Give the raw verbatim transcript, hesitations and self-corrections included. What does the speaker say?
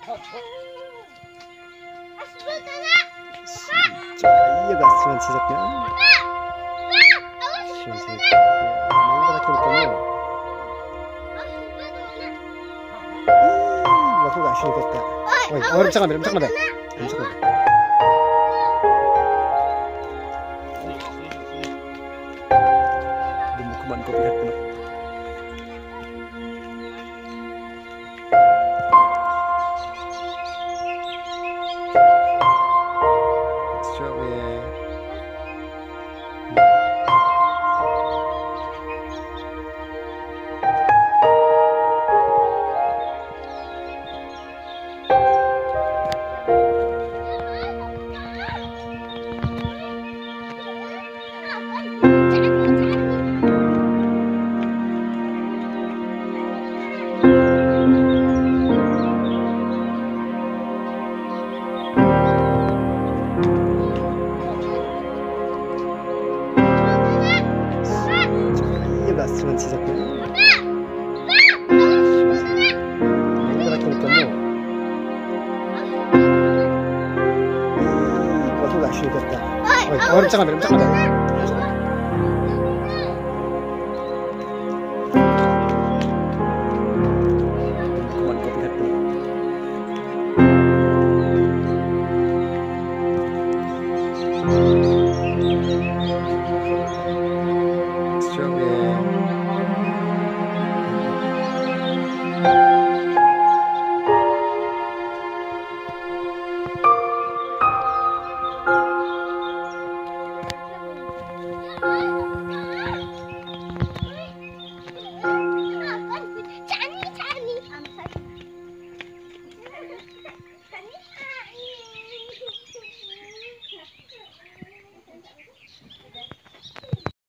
iya gak cuman sisaknya. Cuman sisak. Mau pakai kamu. Ih, aku gak sih kata. Oi, orang bisa ngambil, bisa ngambil. Bisa ngambil. Demi kuman kopi hati. Cuman sisaknya. Mau pakai kamu. Ih, aku gak sih kata. Oi, orang bisa ngambil, bisa ngambil.